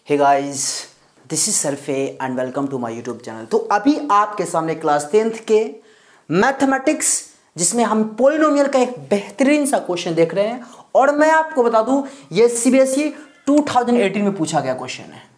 Hey guys, this is सरफे and welcome to my YouTube channel. तो अभी आपके सामने क्लास 10th के मैथमेटिक्स जिसमें हम पोलिनोमियल का एक बेहतरीन सा क्वेश्चन देख रहे हैं। और मैं आपको बता दूं ये सीबीएसई 2018 में पूछा गया क्वेश्चन है,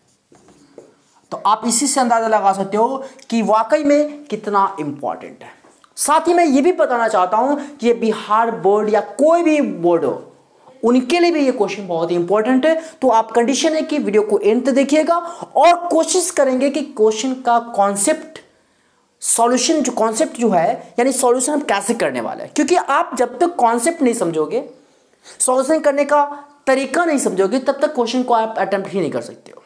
तो आप इसी से अंदाजा लगा सकते हो कि वाकई में कितना इंपॉर्टेंट है। साथ ही मैं ये भी बताना चाहता हूं कि ये बिहार बोर्ड या कोई भी बोर्ड हो उनके लिए भी ये क्वेश्चन बहुत ही इंपॉर्टेंट है। तो आप कंडीशन है कि वीडियो को एंड तक देखिएगा और कोशिश करेंगे कि क्वेश्चन का कॉन्सेप्ट सॉल्यूशन जो है यानी सॉल्यूशन हम कैसे करने वाले हैं, क्योंकि आप जब तक कॉन्सेप्ट नहीं समझोगे, सॉल्यूशन करने का तरीका नहीं समझोगे, तब तक क्वेश्चन को आप अटेम्प्ट ही नहीं कर सकते हो।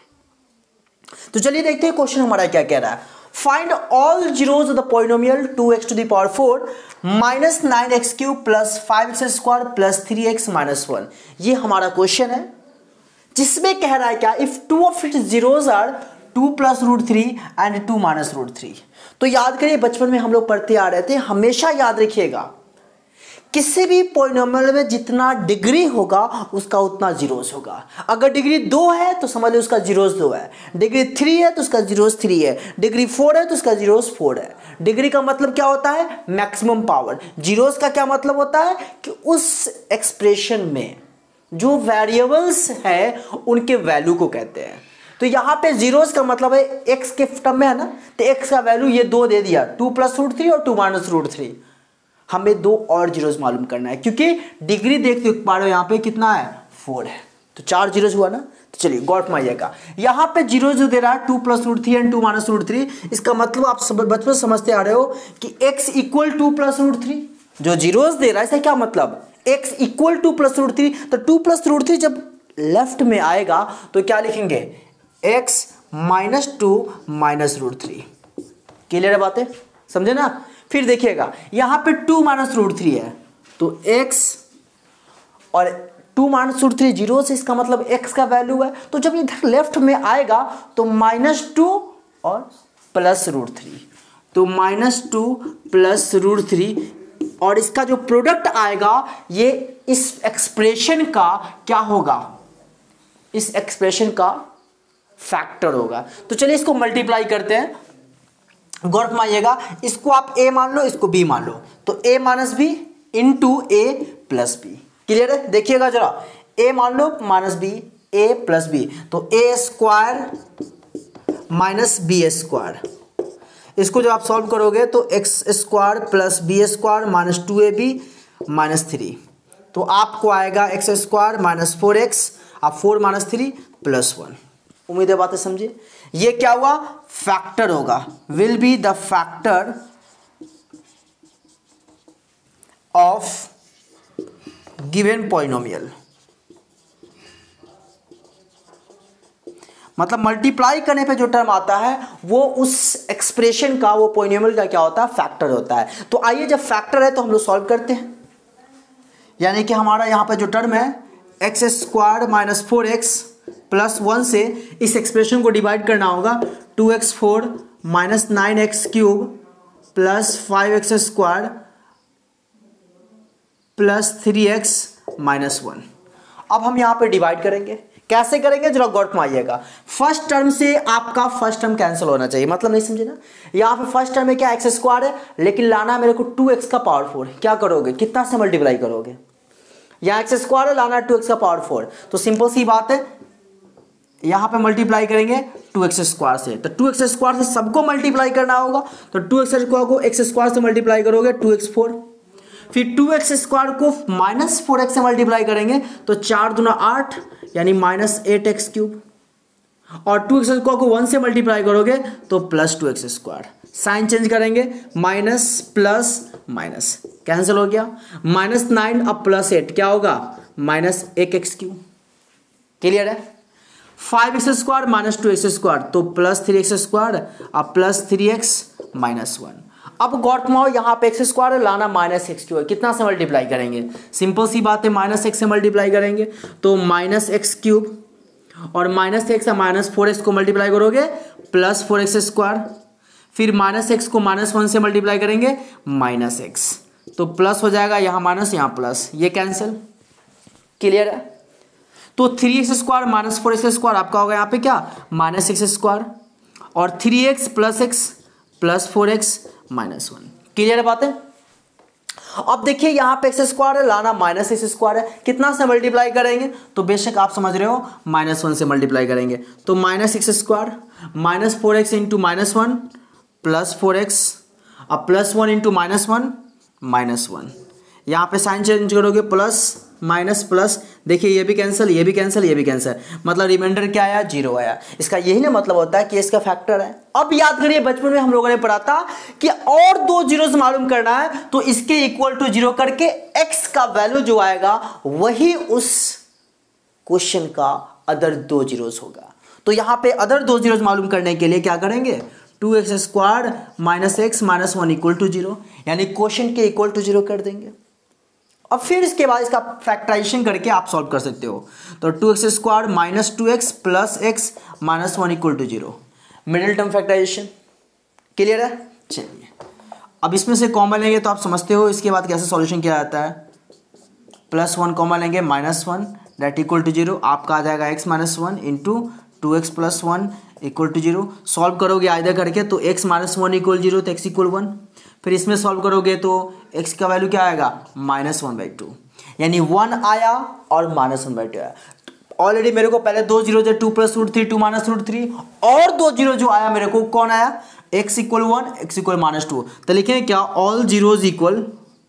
तो चलिए देखते हैं क्वेश्चन हमारा क्या कह रहा है। Find all zeros of the polynomial 2x to the power 4 minus 9x cube plus 5x square plus 3x minus 1। ये हमारा क्वेश्चन है जिसमें कह रहा है क्या, if two of its zeros are 2 plus √3 and 2 minus √3। तो याद करिए, बचपन में हम लोग पढ़ते आ रहे थे, हमेशा याद रखिएगा किसी भी पॉलिनोमियल में जितना डिग्री होगा उसका उतना जीरोस होगा। अगर डिग्री 2 है तो समझ लो उसका जीरोस 2 है, डिग्री 3 है तो उसका जीरोस 3 है, डिग्री 4 है तो उसका जीरोस 4 है। डिग्री का मतलब क्या होता है? Maximum power. जीरोस का क्या मतलब होता है कि उस एक्सप्रेशन में जो वेरिएबल्स है उनके वैल्यू को कहते हैं। तो यहाँ पे जीरोस का मतलब है एक्स के टर्म में है ना, तो एक्स का वैल्यू ये 2 दे दिया, 2 plus √3 और 2 minus √3। हमें 2 और जीरोस मालूम करना है क्योंकि डिग्री देखते पा रहे हो यहाँ पे कितना है, 4 है, तो 4 जीरोस हुआ ना। तो चलिए गौर फरमाइएगा, यहाँ पे जीरो जो दे रहा है 2 plus √3 एंड 2 minus √3, इसका मतलब आप बचपन समझते आ रहे हो कि x इक्वल 2 plus √3। जो जीरोस दे रहा है इसका क्या मतलब, x इक्वल 2 plus √3। तो 2 plus √3 जब लेफ्ट में आएगा तो क्या लिखेंगे, x minus 2 minus √3। क्लियर है बातें, समझे ना। फिर देखिएगा यहां पे 2 minus √3 है, तो x और 2 minus √3 जीरो से, इसका मतलब x का वैल्यू है। तो जब इधर लेफ्ट में आएगा तो -2 और प्लस √3, तो -2 प्लस √3 और इसका जो प्रोडक्ट आएगा ये इस एक्सप्रेशन का क्या होगा, इस एक्सप्रेशन का फैक्टर होगा। तो चलिए इसको मल्टीप्लाई करते हैं, गौर फरमाइएगा, इसको आप a मान लो, इसको b मान लो, तो a minus b into a plus b. Clear है, देखिएगा जरा, a मान लो minus b, a plus b, तो a square minus b square. इसको जब आप सॉल्व करोगे तो x square plus b square minus 2ab minus 3, तो आपको आएगा x स्क्वायर माइनस 4x, आप 4 माइनस 3 प्लस 1। उम्मीद है बातें समझे। ये क्या हुआ, फैक्टर होगा, will be the factor of given polynomial. मतलब मल्टीप्लाई करने पे जो टर्म आता है वो उस एक्सप्रेशन का, वो पॉलिनोमियल का क्या होता है, फैक्टर होता है। तो आइए, जब फैक्टर है तो हम लोग सॉल्व करते हैं। यानी कि हमारा यहां पे जो टर्म है x square minus 4x plus 1 से इस एक्सप्रेशन को डिवाइड करना होगा, 2x4 minus 9x cube plus 5x square plus 3x minus 1। अब हम यहाँ पे डिवाइड करेंगे, कैसे करेंगे जरा गौर फरमाइएगा। फर्स्ट टर्म से आपका फर्स्ट टर्म कैंसिल होना चाहिए, मतलब नहीं समझे ना। यहाँ पे फर्स्ट टर्म में क्या x स्क्वायर है, लेकिन लाना है मेरे को 2x का पावर 4। क्या करोगे, कितना से मल्टीप्लाई करोगे, यहाँ x स्क्वायर है, लाना है 2x का पावर 4। तो सिंपल सी बात है, यहां पे मल्टीप्लाई करेंगे 2x स्क्वायर से, तो 2x स्क्वायर से सबको मल्टीप्लाई करना होगा, तो 2x स्क्वायर को x स्क्वायर से मल्टीप्लाई करोगे 2x4, फिर 2x स्क्वायर को माइनस 4x से मल्टीप्लाई करेंगे तो 4 दूना 8 यानी माइनस 8x क्यूब, और 2x स्क्वायर को 1 से मल्टीप्लाई करोगे तो plus 2x square. Sign change करेंगे, माइनस प्लस माइनस कैंसिल हो गया, -9 अब प्लस 8 क्या होगा, माइनस 1x क्यूब। क्लियर है। 5x square minus 2x square तो प्लस 3x स्क्वायर, अब प्लस 3x माइनस 1। अब गौर फरमाओ, यहाँ पे x स्क्वायर है, लाना माइनस x क्यूब, कितना से मल्टीप्लाई करेंगे, सिंपल सी बात है, माइनस x से मल्टीप्लाई करेंगे तो माइनस x क्यूब, और माइनस x माइनस 4x को मल्टीप्लाई करोगे प्लस 4x स्क्वायर, फिर माइनस x को माइनस 1 से मल्टीप्लाई करेंगे माइनस x, तो प्लस हो जाएगा, यहाँ माइनस यहाँ प्लस, ये कैंसिल। क्लियर है। तो 3x² माइनस 4x² आपका होगा यहाँ पे क्या -x², और 3x + x + 4x -1। क्लियर बात है। अब देखिए यहाँ पे x² है, लाना -x² है, कितना से मल्टीप्लाई करेंगे, तो बेशक आप समझ रहे हो -1 से मल्टीप्लाई करेंगे, तो -x² -4x इंटू -1 + 4x, अब +1 इंटू -1 -1, यहाँ पे साइन चेंज करोगे प्लस माइनस प्लस, देखिए ये भी कैंसिल, ये भी कैंसिल, ये भी कैंसिल, मतलब रिमाइंडर क्या आया 0 आया। इसका यही ना मतलब होता है कि इसका फैक्टर है। अब याद करिए बचपन में हम लोगों ने पढ़ा था कि और 2 जीरोस मालूम करना है तो इसके इक्वल टू 0 करके x का वैल्यू जो आएगा वही उस क्वेश्चन का अदर 2 जीरोस होगा। तो यहां पे अदर 2 जीरोस मालूम करने के लिए क्या करेंगे, 2x² - x - 1 = 0, यानी क्वेश्चन के इक्वल टू 0 कर देंगे। अब फिर इसके बाद इसका फैक्टराइजेशन करके आप सॉल्व कर सकते हो। तो 2x² - 2x + x - 1 = 0, middle term factorization. Clear है। चलिए अब इसमें से कॉमन लेंगे तो आप समझते हो इसके बाद कैसे सॉल्यूशन किया जाता है। +1 कॉमन लेंगे -1 दैट इक्वल टू 0, आपका आ जाएगा x - 1 इंटू 2x + 1 = 0। सॉल्व करोगे आइदर करके तो x - 1 = 0 तो x = 1, फिर इसमें सॉल्व करोगे तो x का वैल्यू क्या आएगा -1/2, यानी 1 आया और -1/2 आया। ऑलरेडी मेरे को पहले 2 जीरो 2 + √3 2 - √3, और 2 जीरो जो आया मेरे को कौन आया, x = 1 x = -2, तो लिखें क्या ऑल जीरोज इक्वल,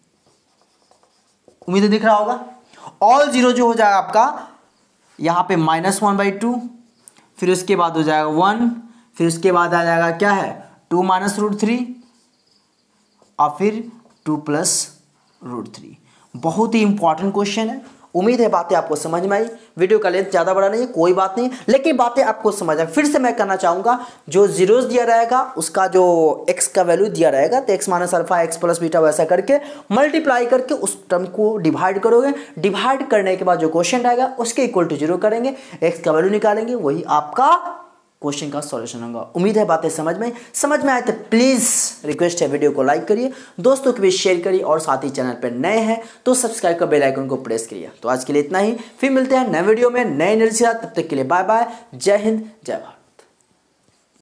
उम्मीद है दिख रहा होगा, ऑल जीरो जो हो जाएगा आपका यहाँ पे -1/2, फिर उसके बाद हो जाएगा 1, फिर उसके बाद आ जाएगा क्या है 2 - √3 और फिर 2 + √3। बहुत ही इंपॉर्टेंट क्वेश्चन है। उम्मीद है बातें आपको समझ में आई। वीडियो का लेंथ ज़्यादा बड़ा नहीं है, कोई बात नहीं, लेकिन बातें आपको समझ आए। फिर से मैं कहना चाहूँगा जो जीरोस दिया रहेगा उसका जो x का वैल्यू दिया रहेगा तो x - α x + β वैसा करके मल्टीप्लाई करके उस टर्म को डिवाइड करोगे। डिवाइड करने के बाद जो क्वेश्चन रहेगा उसके इक्वल टू 0 करेंगे, x का वैल्यू निकालेंगे, वही आपका क्वेश्चन का सॉल्यूशन होगा। उम्मीद है बातें समझ में आए तो प्लीज़ रिक्वेस्ट है वीडियो को लाइक करिए, दोस्तों के बीच शेयर करिए, और साथ ही चैनल पर नए हैं तो सब्सक्राइब कर बेल आइकन को प्रेस करिए। तो आज के लिए इतना ही, फिर मिलते हैं नए वीडियो में नए एनर्जी के साथ। तब तक के लिए बाय बाय, जय हिंद जय भारत।